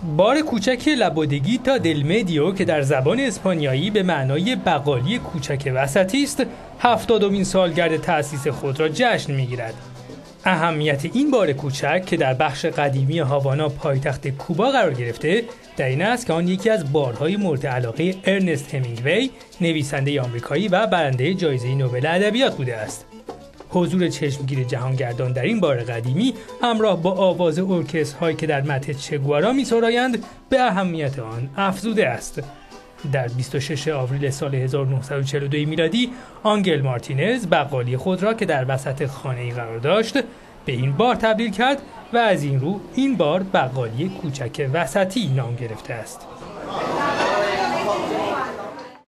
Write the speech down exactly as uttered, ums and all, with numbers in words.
بار کوچک لابودگی تا دل مدیو که در زبان اسپانیایی به معنای بقالی کوچک وسطی است، هفتادمین سالگرد تأسیس خود را جشن می‌گیرد. اهمیت این بار کوچک که در بخش قدیمی هاوانا پایتخت کوبا قرار گرفته در این است که آن یکی از بارهای مورد علاقه ارنست همینگوی، نویسنده آمریکایی و برنده جایزه نوبل ادبیات بوده است. حضور چشمگیر جهانگردان در این بار قدیمی همراه با آواز ارکسترهایی که در متن چه گوارا می‌سرایند به اهمیت آن افزوده است. در بیست و شش آوریل سال هزار و نهصد و چهل و دو میلادی آنگل مارتینز بقالی خود را که در وسط خانه‌ای قرار داشت به این بار تبدیل کرد و از این رو این بار بقالی کوچک وسطی نام گرفته است.